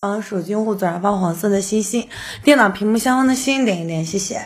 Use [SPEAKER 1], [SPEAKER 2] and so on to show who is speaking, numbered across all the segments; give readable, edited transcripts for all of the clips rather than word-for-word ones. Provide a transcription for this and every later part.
[SPEAKER 1] 手机用户左上方黄色的星星，电脑屏幕下方的星点一点，谢谢。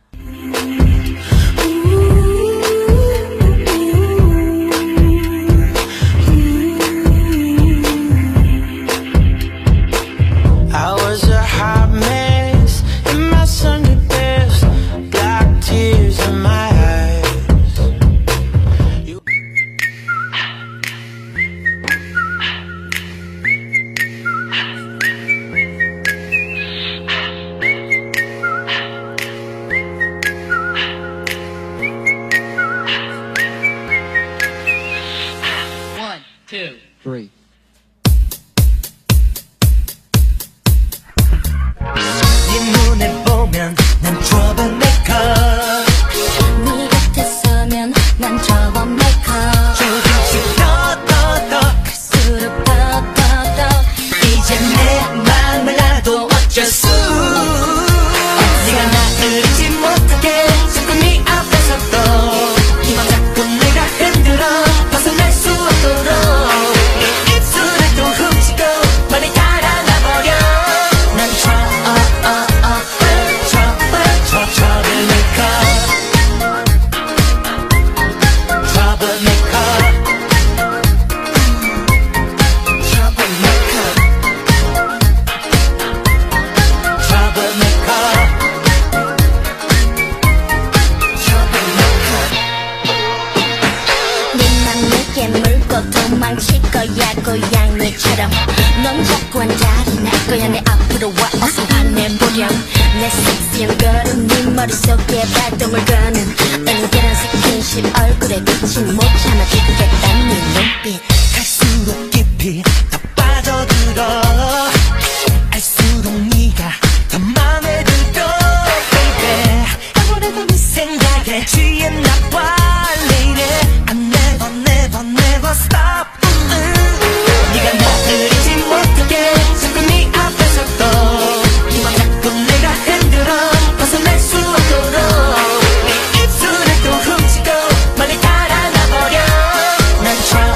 [SPEAKER 2] 2, 3.
[SPEAKER 3] 네 눈에 보면 난 troublemaker.
[SPEAKER 4] 네 곁에 서면 난 troublemaker.
[SPEAKER 3] 조금씩 더
[SPEAKER 4] 갈수록 더
[SPEAKER 3] 이제 내 맘을 알아도 어쩔 수. 네가 나를 잊지 못하게 자꾸 네 앞에서 또 이 맘 자꾸 내가 흔들어 벗어날 수 없도록 이 입술을 또 훔치고 많이 달아나버려. 난 도망칠 거야 고양이처럼. 넌 자꾸 앉아리 날 거야. 내 앞으로 와 어서 화내보렴. 내 섹시한 걸음 네 머릿속에 발동을 거는 은근한 스킨십 얼굴에 비친 못 참아 죽겠다는 네 눈빛. 갈수록 깊이 더 빠져들어. 알수록 네가 더 맘에 들어 baby. 아무래도 네 생각에 취했나 봐. Stop. 네가 나를 잊지 못하게 자꾸 네 앞에서 또 이 맘 자꾸 내가 흔들어 벗어날 수 없도록 네 입술을 또 훔치고 멀리 달아나버려. 난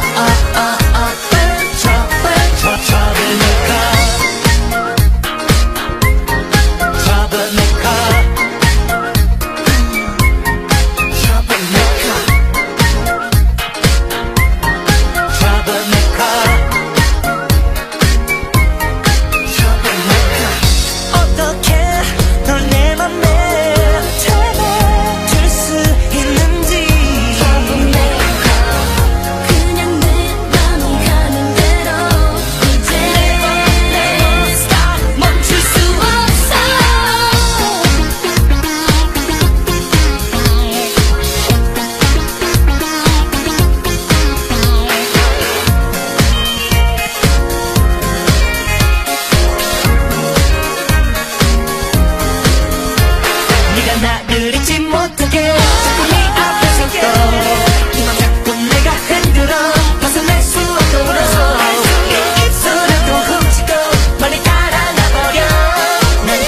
[SPEAKER 3] 나를 잊지 못하게 자꾸 네 앞에서 또 이 맘 자꾸 내가 흔들어 벗어날 수 없도록 네 입술을 또 훔치고 멀리 달아나버려. 난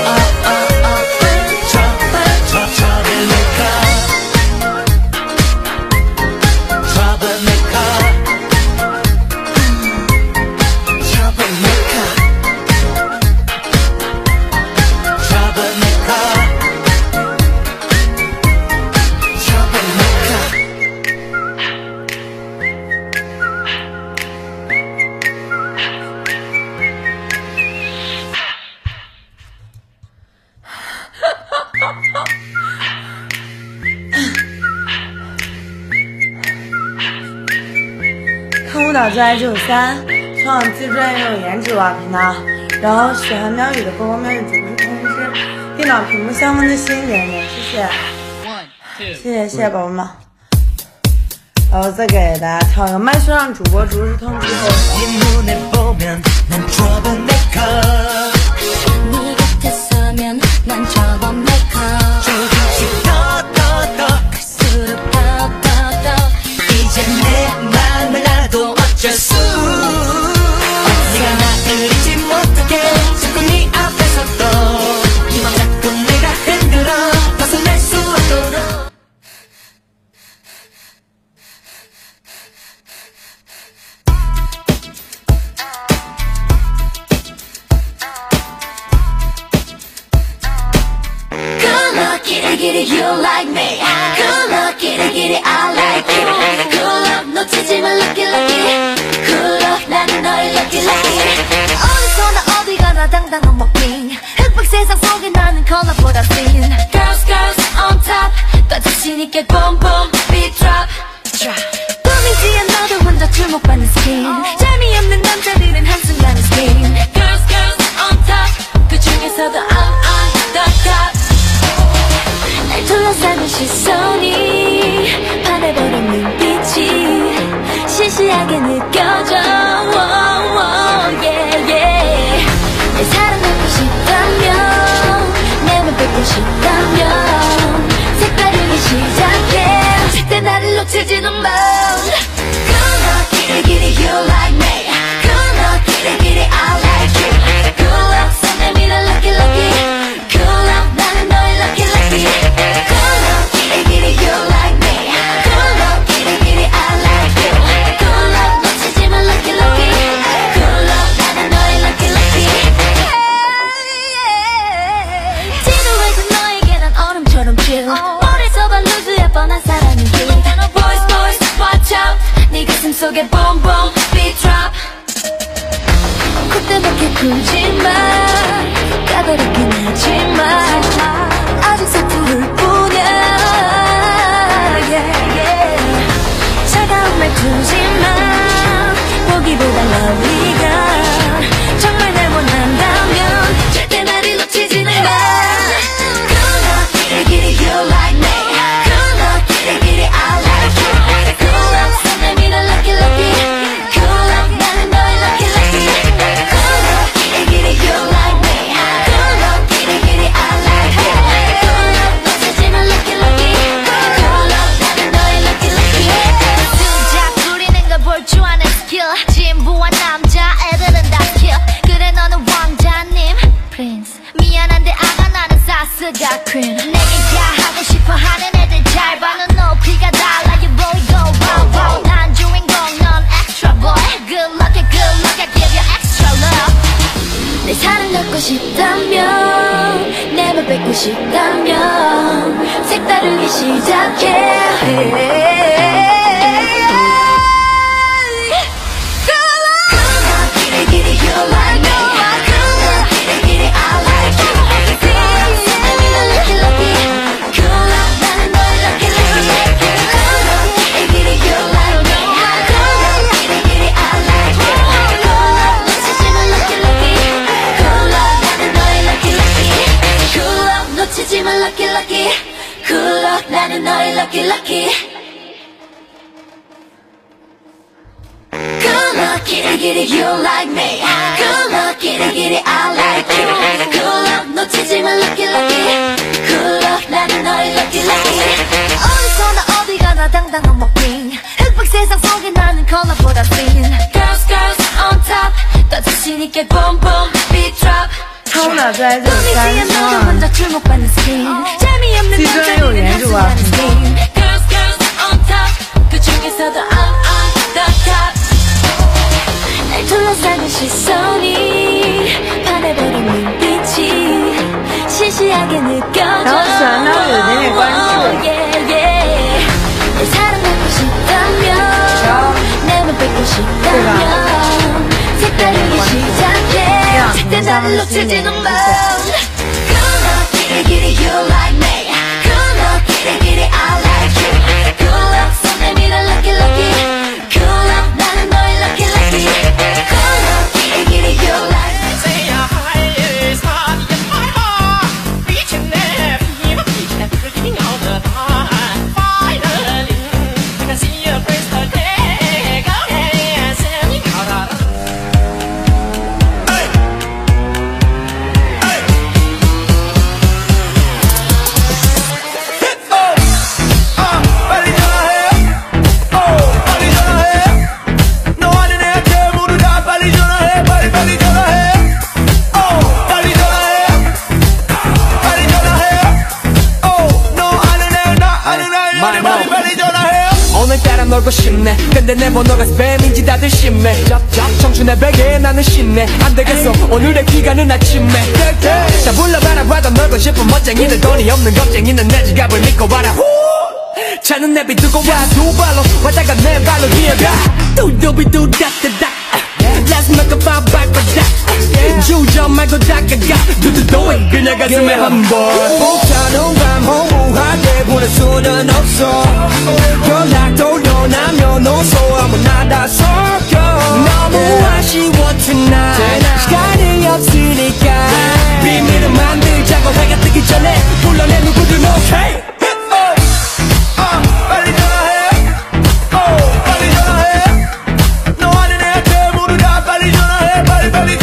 [SPEAKER 1] 看舞蹈最爱这首3，唱网最专业有颜值哇频道。然后喜欢喵语的播报喵语主播通知，电脑屏幕下方的星点点，谢谢宝宝们。然后再给大家跳一个麦序上主播实时通知后。
[SPEAKER 4] 네 곁에 서면 난 troublemaker.
[SPEAKER 3] 조금씩 더
[SPEAKER 4] 갈수록 더
[SPEAKER 3] 이제 내 맘을 알아도 어쩔 수. 네가 나를 잊지 못하게 자꾸 네 앞에서 또 이 맘 자꾸 내가 흔들어 벗어날 수 없도록. get it, you like me. Good luck, get it, I like you. Good luck, 놓치지 마, lucky, lucky. Good luck, 나는 너의 lucky, lucky. 어디서나 어디 가나 당당한 먹빙. 흑백 세상 속에 나는 컬러보다 thin. Girls, girls on top. 더 자신 있게 boom, boom, beat drop. 꿈이지 않아도 혼자 주목받는 스킨. 재미없는 남자들은 한순간에 스킨. Girls, girls on top. 그 중에서도 I'm on the top. 날 둘러싸는 시선이 반해버린 눈빛이 시시하게 느껴져. Yeah, yeah. 내 사랑하고 싶다면 내 맘 뺏고 싶다면 색다르게 시작해. 절대 나를 놓치지는 마. Good luck, get it, you like me. Good luck, get it, I like you. Good luck, 손 내밀어 lucky, lucky. Good luck, 나는 너의 lucky, lucky. Good luck, get it, you like me. Good luck, get it, I like you. Good luck, 놓치지 마 lucky, lucky. Good luck, 나는 너의 lucky, lucky. 지루해진 너에게 난 얼음처럼 chill. 머릿속은 루즈해 뻔한 사랑인 길. Boys, boys, watch out. 네 가슴 속에 boom, boom, beat drop. 콧대밖에 풀지 마. 까다롭긴 하지만 아직 서투를 뿐이야. Yeah, yeah. 차가운 말투지 마. 보기보다 너희가 정말 날 원한다면 절대 나를 놓치지는 마. Good luck, get it, you like me. Good luck, get it, I like you. Good luck, 손 내밀어 lucky, lucky. Good luck, 나는 너의 lucky, lucky. Good luck, get it, you like me. Good luck, get it, I like you. Good luck, 놓치지 마 lucky, lucky. Good luck, 나는 너의 lucky, lucky. 수작 부리는 걸 볼 줄 아는 스킬. 진부한 남자애들은 다 kill. 그래 너는 왕자님 Prince. 미안한데 아가 나는 사스가 queen. 내게 야하고 싶어 하는 애들 잘 봐. 넌 높이가 달라. You boy go wow wow. 난 주인공 넌 extra boy. Good luck, I give you extra love. 내 사랑 갖고 싶다면 내 맘 뺏고 싶다면 색다르게 시작해. Lucky, lucky. Good luck, 나는 너의 lucky, lucky. Good luck, get it, you like me. Good luck, get it, I like you. Good luck, 놓치지 마 lucky, lucky. Good luck, 나는 너의 lucky, lucky. 어디서나 어디 가나 당당한 먹빙. 흑백 세상 속에 나는 컬러보다 thin. Girls, girls on top. 더 자신 있게 boom, boom, beat drop.
[SPEAKER 1] 超秒在这3唱，
[SPEAKER 3] 基
[SPEAKER 1] 真有颜值啊！
[SPEAKER 3] 둘러싸는 시선이 반해버린 눈빛이 시시하게 느껴져.
[SPEAKER 1] 然后喜欢他会有点点关注。
[SPEAKER 3] 내 사랑하고 싶다면 내 맘 뺏고 싶다면 색다르게 시작해. 절대 나를 놓치지는 마. Good luck, get it, you like me. Good luck, get it, I like you. Good luck, 손 내밀어 lucky, lucky. Good luck, 나는 너의 lucky, lucky. Good luck, get it, you like me.
[SPEAKER 5] 놀고 싶네. 근데 내 번호가 스팸인지 다들 심해. 청춘의 베개에 나는 신내. 안되겠어 오늘의 기간은 아침에 다 불러봐라 봐도 놀고 싶은 멋쟁이들 돈이 없는 겁쟁이는 내 지갑을 믿고 와라 차는 내비 두고 와 두 발로 왔다가 내 발로 기어가 뚜두비뚜다뜨다 Let's make a pop back for that 주저 말고 닦아가 두두도 해 그냥 가슴에 한번 벅차는 밤 허무하게 보낼 수는 없어 연락 돌려나면 오소 아무나 다 섞여 너무 아쉬워 tonight 시간이 없으니까 비밀을 만들자고 해가 뜨기 전에 불러내 누구든 오케이 빨리 전화해 빨리 전화해 너 아는 애한테 모두 다 빨리 전화해 빨리 전화해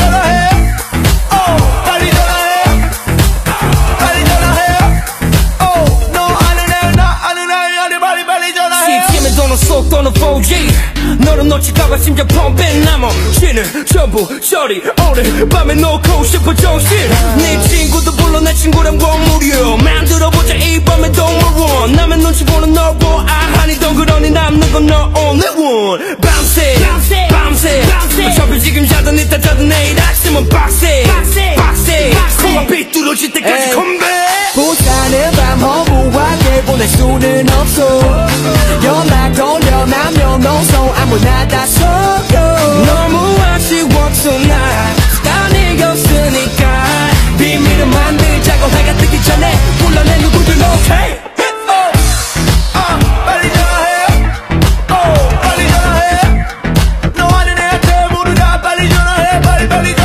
[SPEAKER 5] 빨리 전화해 빨리 전화해 너 아는 애 나 아는 애한테 빨리 전화해 CTM에 도는 속도는 4G 너를 놓칠까봐 심장 펌핑 나머 쉬는 전부 처리 오늘 밤에 놓고 싶어 정신 네 친구도 불러 내 친구랑 원무료 만들어보자 이 밤의 동물원 남의 눈치 보는 널 보 아하니 덩그러니 남는 건 너 only one 밤새 어차피 지금 자든 이따 자든 내일 아침은 빡세 코가 삐뚤어질 때까지 컴백 보자는 밤 허무하게 보낼 수는 없어 연락 돌려나면 오소 아무나 다 섞여 너무 아쉬워 tonight 시간이 없으니까 비밀을 만들자고 해가 뜨기 전에 불러내 누구든 오케이 빨리 전화해 빨리 전화해 너 아는 애한테 모두 다 빨리 전화해 빨리 전화해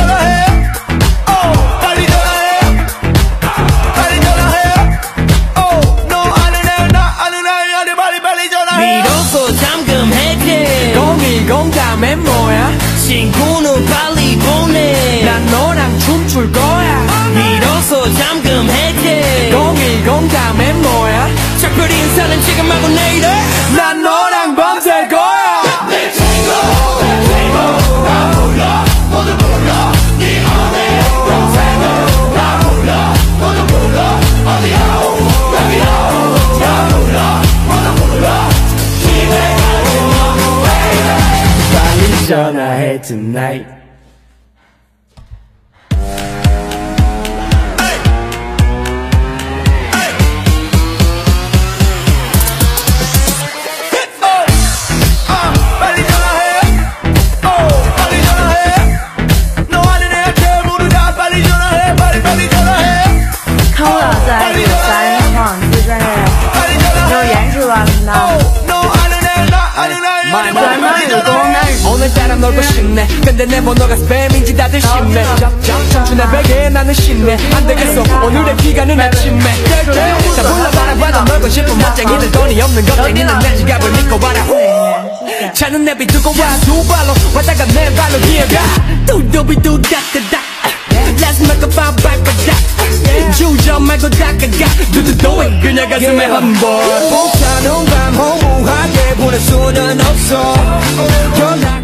[SPEAKER 5] 빨리 전화해 빨리 전화해 너 아는 애 나 아는 애한테 빨리 전화해 비로소 잠금 해제 010 다음엔 뭐야 친구는 빨리 보내 난 너랑 춤출 거야 비로소 잠금 해제 010 다음엔 뭐야 작별 인사는 지금 하고 내일은 난 너랑 밤샐 거야 내 친구 다 불러 모두 불러 네 안에 동생을 다 불러 모두 불러 어디야 여기야 다 불러 모두 불러 집에 가는 빨리 전화해 tonight 오늘따라 놀고 싶네 근데 내 번호가 스팸인지 다들 심해 청춘의 베개에 나는 심해 안되겠어 오늘의 기간은 아침에 다 불러봐라 봐도 놀고 싶은 멋쟁이들 돈이 없는 겁쟁이는 내 지갑을 믿고 와라 차는 내비 두고 와 두 발로 왔다가 내 발로 기어가 뚜두비뚜다뜨다 Let's make a pop back for that 주저 말고 닦아가 두두도 해 그냥 가슴에 한번 벅차는 밤 허무하게 보낼 수는 없어